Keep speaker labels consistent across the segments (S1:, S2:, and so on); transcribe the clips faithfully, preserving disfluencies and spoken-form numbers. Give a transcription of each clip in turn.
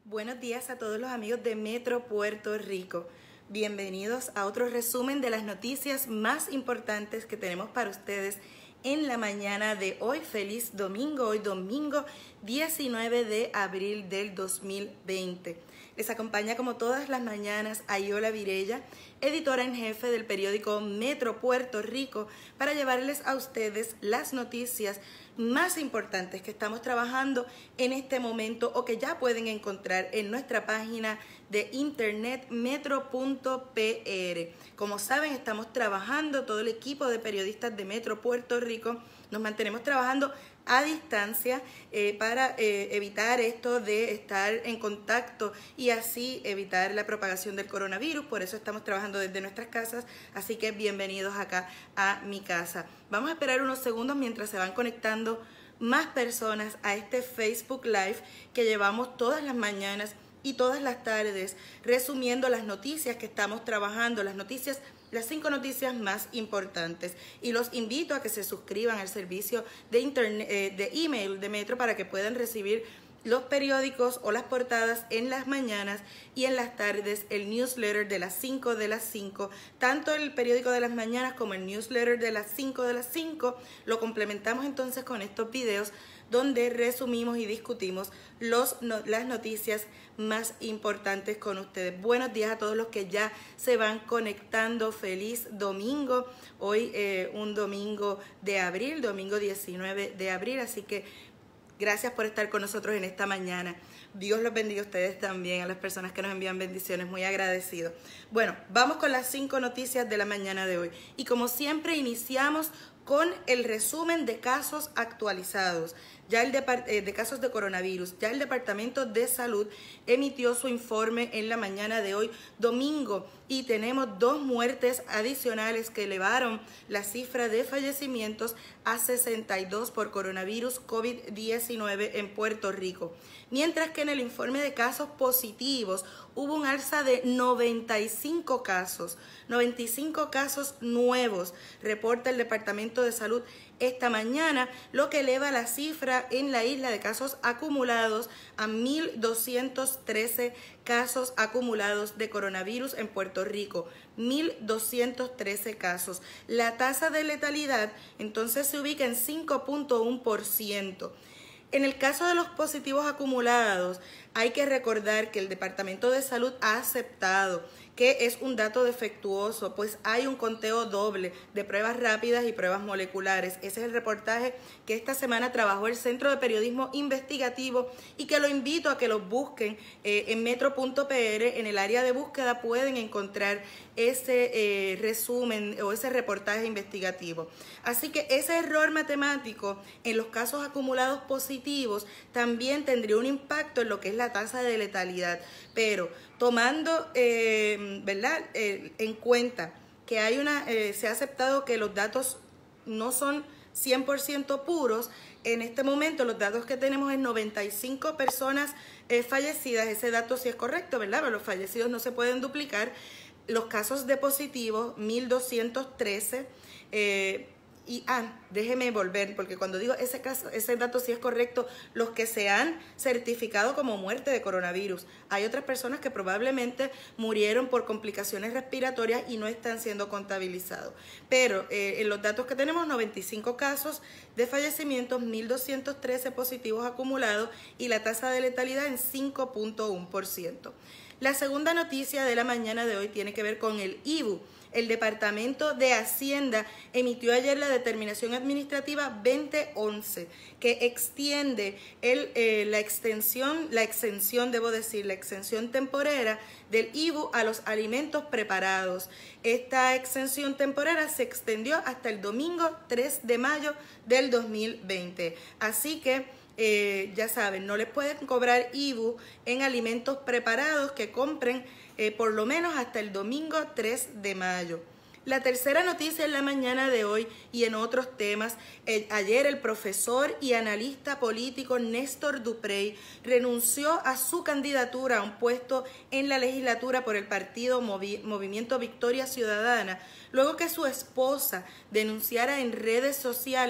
S1: Buenos días a todos los amigos de Metro Puerto Rico. Bienvenidos a otro resumen de las noticias más importantes que tenemos para ustedes en la mañana de hoy. Feliz domingo, hoy domingo diecinueve de abril del dos mil veinte. Les acompaña como todas las mañanas Ayola Virella, editora en jefe del periódico Metro Puerto Rico, para llevarles a ustedes las noticias más importantes que estamos trabajando en este momento o que ya pueden encontrar en nuestra página de internet metro punto p r. Como saben, estamos trabajando, todo el equipo de periodistas de Metro Puerto Rico, nos mantenemos trabajando a distancia eh, para eh, evitar esto de estar en contacto y así evitar la propagación del coronavirus. Por eso estamos trabajando desde nuestras casas, así que bienvenidos acá a mi casa. Vamos a esperar unos segundos mientras se van conectando más personas a este Facebook Live que llevamos todas las mañanas y todas las tardes resumiendo las noticias que estamos trabajando, las noticias las cinco noticias más importantes, y los invito a que se suscriban al servicio de internet, eh, de email de Metro para que puedan recibir los periódicos o las portadas en las mañanas y en las tardes el newsletter de las cinco de las cinco. Tanto el periódico de las mañanas como el newsletter de las cinco de las cinco lo complementamos entonces con estos videos donde resumimos y discutimos los, no, las noticias más importantes con ustedes. Buenos días a todos los que ya se van conectando. Feliz domingo. Hoy eh, un domingo de abril, domingo diecinueve de abril, así que gracias por estar con nosotros en esta mañana. Dios los bendiga a ustedes también, a las personas que nos envían bendiciones, muy agradecido. Bueno, vamos con las cinco noticias de la mañana de hoy. Y como siempre iniciamos con el resumen de casos actualizados, ya el de, eh, de casos de coronavirus. Ya el Departamento de Salud emitió su informe en la mañana de hoy, domingo, y tenemos dos muertes adicionales que elevaron la cifra de fallecimientos a sesenta y dos por coronavirus COVID diecinueve en Puerto Rico. Mientras que en el informe de casos positivos hubo un alza de noventa y cinco casos, noventa y cinco casos nuevos, reporta el Departamento de Salud esta mañana, lo que eleva la cifra en la isla de casos acumulados a mil doscientos trece casos acumulados de coronavirus en Puerto Rico. mil doscientos trece casos. La tasa de letalidad entonces se ubica en cinco punto uno por ciento. En el caso de los positivos acumulados, hay que recordar que el Departamento de Salud ha aceptado que es un dato defectuoso, pues hay un conteo doble de pruebas rápidas y pruebas moleculares. Ese es el reportaje que esta semana trabajó el Centro de Periodismo Investigativo y que lo invito a que lo busquen eh, en metro punto p r. En el área de búsqueda pueden encontrar ese eh, resumen o ese reportaje investigativo. Así que ese error matemático en los casos acumulados positivos también tendría un impacto en lo que es la tasa de letalidad, pero tomando eh, ¿verdad? Eh, en cuenta que hay una, eh, se ha aceptado que los datos no son cien por ciento puros. En este momento los datos que tenemos es noventa y cinco personas eh, fallecidas. Ese dato sí es correcto, ¿verdad? Pero los fallecidos no se pueden duplicar. Los casos de positivos, mil doscientos trece. Eh, Y, ah, déjeme volver, porque cuando digo ese caso, ese dato sí es correcto, los que se han certificado como muerte de coronavirus. Hay otras personas que probablemente murieron por complicaciones respiratorias y no están siendo contabilizados. Pero eh, en los datos que tenemos, noventa y cinco casos de fallecimientos, mil doscientos trece positivos acumulados y la tasa de letalidad en cinco punto uno por ciento. La segunda noticia de la mañana de hoy tiene que ver con el I B U. El Departamento de Hacienda emitió ayer la determinación administrativa veinte once que extiende el, eh, la extensión, la exención, debo decir, la exención temporera del I B U a los alimentos preparados. Esta exención temporera se extendió hasta el domingo tres de mayo del dos mil veinte. Así que Eh, ya saben, no les pueden cobrar I B U en alimentos preparados que compren eh, por lo menos hasta el domingo tres de mayo. La tercera noticia en la mañana de hoy y en otros temas, eh, ayer el profesor y analista político Néstor Duprey renunció a su candidatura a un puesto en la legislatura por el partido Movi- Movimiento Victoria Ciudadana, luego que su esposa denunciara en redes sociales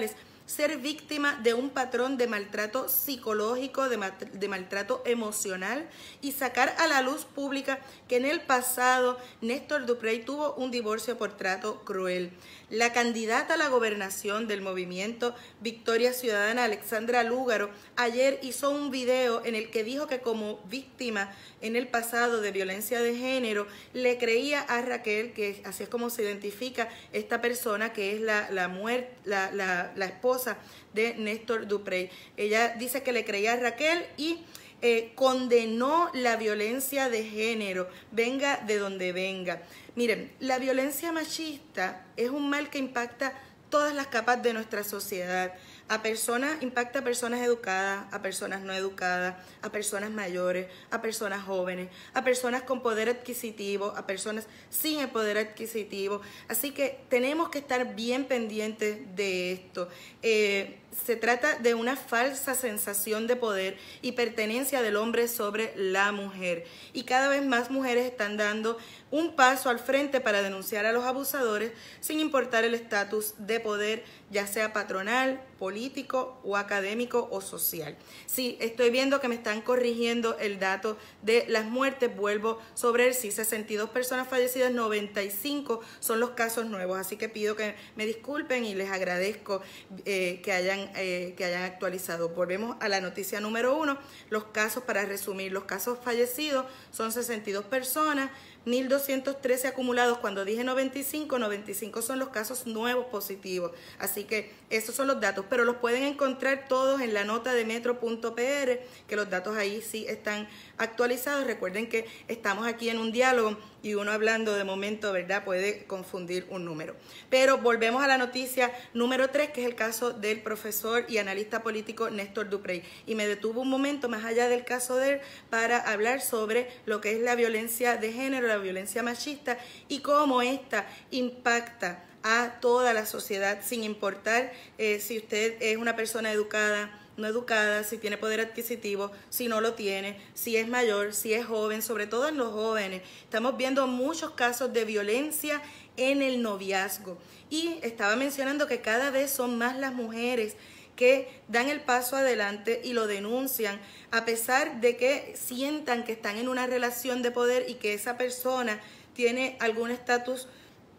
S1: ser víctima de un patrón de maltrato psicológico, de, mal, de maltrato emocional y sacar a la luz pública que en el pasado Néstor Duprey tuvo un divorcio por trato cruel. La candidata a la gobernación del movimiento Victoria Ciudadana, Alexandra Lúgaro, ayer hizo un video en el que dijo que como víctima en el pasado de violencia de género le creía a Raquel, que así es como se identifica esta persona que es la, la, muerte, la, la, la esposa de Néstor Duprey. Ella dice que le creía a Raquel y eh, condenó la violencia de género, venga de donde venga. Miren, la violencia machista es un mal que impacta todas las capas de nuestra sociedad. A personas, impacta a personas educadas, a personas no educadas, a personas mayores, a personas jóvenes, a personas con poder adquisitivo, a personas sin el poder adquisitivo. Así que tenemos que estar bien pendientes de esto. Eh, se trata de una falsa sensación de poder y pertenencia del hombre sobre la mujer. Y cada vez más mujeres están dando un paso al frente para denunciar a los abusadores sin importar el estatus de poder, ya sea patronal, político o académico o social. Sí, estoy viendo que me están corrigiendo el dato de las muertes, vuelvo sobre el sí, sesenta y dos personas fallecidas, noventa y cinco son los casos nuevos, así que pido que me disculpen y les agradezco eh, que hayan, eh, que hayan actualizado. Volvemos a la noticia número uno, los casos, para resumir, los casos fallecidos son sesenta y dos personas, mil doscientos trece acumulados. Cuando dije noventa y cinco, noventa y cinco son los casos nuevos positivos. Así que esos son los datos, pero los pueden encontrar todos en la nota de metro punto p r, que los datos ahí sí están actualizados. Recuerden que estamos aquí en un diálogo y uno hablando de momento, ¿verdad?, puede confundir un número. Pero volvemos a la noticia número tres, que es el caso del profesor y analista político Néstor Duprey. Y me detuvo un momento más allá del caso de él para hablar sobre lo que es la violencia de género, la violencia machista y cómo esta impacta a toda la sociedad, sin importar eh, si usted es una persona educada, no educada, si tiene poder adquisitivo, si no lo tiene, si es mayor, si es joven, sobre todo en los jóvenes. Estamos viendo muchos casos de violencia en el noviazgo. Y estaba mencionando que cada vez son más las mujeres que dan el paso adelante y lo denuncian, a pesar de que sientan que están en una relación de poder y que esa persona tiene algún estatus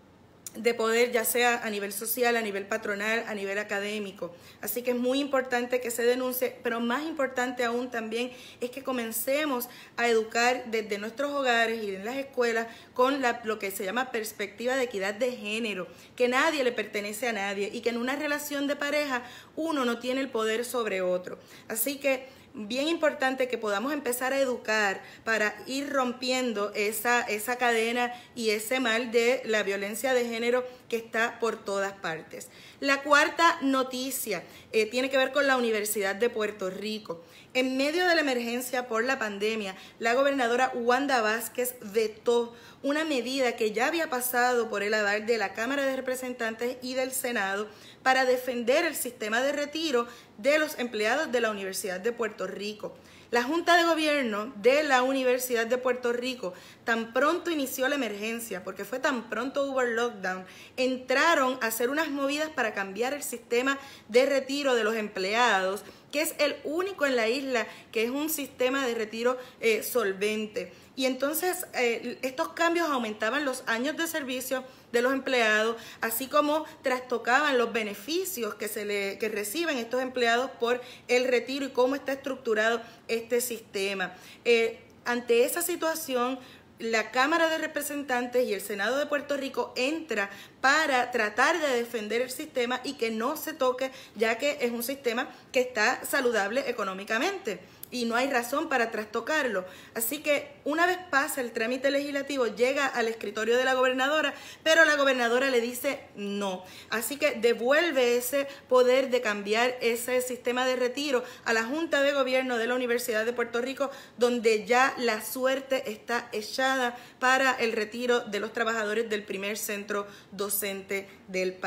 S1: de poder, ya sea a nivel social, a nivel patronal, a nivel académico. Así que es muy importante que se denuncie, pero más importante aún también es que comencemos a educar desde nuestros hogares y en las escuelas con la, lo que se llama perspectiva de equidad de género, que nadie le pertenece a nadie y que en una relación de pareja uno no tiene el poder sobre otro. Así que bien importante que podamos empezar a educar para ir rompiendo esa, esa cadena y ese mal de la violencia de género que está por todas partes. La cuarta noticia eh, tiene que ver con la Universidad de Puerto Rico. En medio de la emergencia por la pandemia, la gobernadora Wanda Vázquez vetó una medida que ya había pasado por el aval de la Cámara de Representantes y del Senado para defender el sistema de retiro de los empleados de la Universidad de Puerto Rico. La Junta de Gobierno de la Universidad de Puerto Rico, tan pronto inició la emergencia, porque fue tan pronto hubo el lockdown, entraron a hacer unas movidas para cambiar el sistema de retiro de los empleados, que es el único en la isla que es un sistema de retiro eh, solvente. Y entonces eh, estos cambios aumentaban los años de servicio de los empleados, así como trastocaban los beneficios que, se le, que reciben estos empleados por el retiro y cómo está estructurado este sistema. Eh, ante esa situación, la Cámara de Representantes y el Senado de Puerto Rico entra para tratar de defender el sistema y que no se toque, ya que es un sistema que está saludable económicamente y no hay razón para trastocarlo. Así que una vez pasa el trámite legislativo, llega al escritorio de la gobernadora, pero la gobernadora le dice no. Así que devuelve ese poder de cambiar ese sistema de retiro a la Junta de Gobierno de la Universidad de Puerto Rico, donde ya la suerte está echada para el retiro de los trabajadores del primer centro docente del país.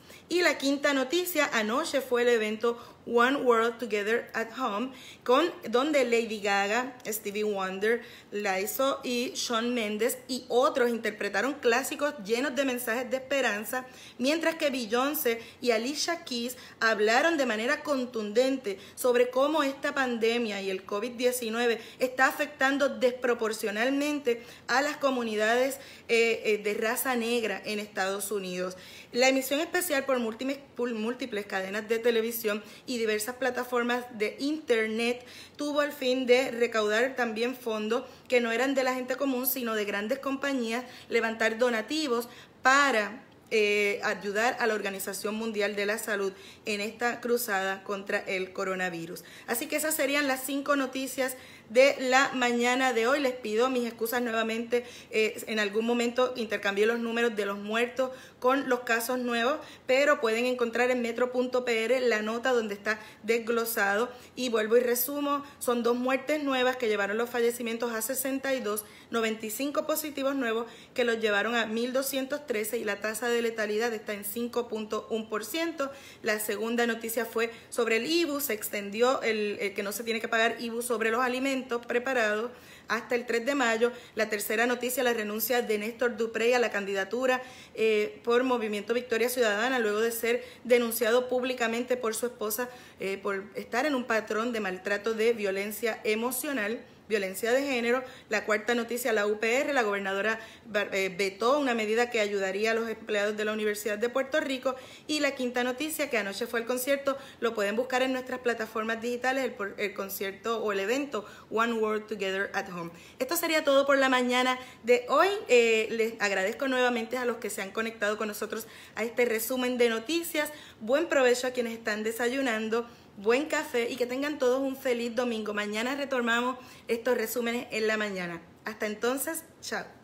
S1: Y la quinta noticia, anoche fue el evento One World Together at Home, con, donde Lady Gaga, Stevie Wonder, Lizzo y Shawn Mendes y otros interpretaron clásicos llenos de mensajes de esperanza, mientras que Beyoncé y Alicia Keys hablaron de manera contundente sobre cómo esta pandemia y el COVID diecinueve está afectando desproporcionalmente a las comunidades eh, eh, de raza negra en Estados Unidos. La emisión especial por múltiples, por múltiples cadenas de televisión y diversas plataformas de internet tuvo el fin de recaudar también fondos que no eran de la gente común, sino de grandes compañías, levantar donativos para eh, ayudar a la Organización Mundial de la Salud en esta cruzada contra el coronavirus. Así que esas serían las cinco noticias de la mañana de hoy. Les pido mis excusas nuevamente, eh, en algún momento intercambié los números de los muertos con los casos nuevos, pero pueden encontrar en metro punto p r la nota donde está desglosado. Y vuelvo y resumo, son dos muertes nuevas que llevaron los fallecimientos a sesenta y dos, noventa y cinco positivos nuevos que los llevaron a mil doscientos trece y la tasa de letalidad está en cinco punto uno por ciento. La segunda noticia fue sobre el I B U, se extendió el, el que no se tiene que pagar I B U sobre los alimentos preparados hasta el tres de mayo. La tercera noticia, la renuncia de Néstor Duprey a la candidatura eh, por Movimiento Victoria Ciudadana, luego de ser denunciado públicamente por su esposa eh, por estar en un patrón de maltrato de violencia emocional, violencia de género. La cuarta noticia, la U P R, la gobernadora eh, vetó una medida que ayudaría a los empleados de la Universidad de Puerto Rico. Y la quinta noticia, que anoche fue el concierto, lo pueden buscar en nuestras plataformas digitales, el, el concierto o el evento One World Together at Home. Esto sería todo por la mañana de hoy. Eh, les agradezco nuevamente a los que se han conectado con nosotros a este resumen de noticias. Buen provecho a quienes están desayunando. Buen café y que tengan todos un feliz domingo. Mañana retomamos estos resúmenes en la mañana. Hasta entonces, chao.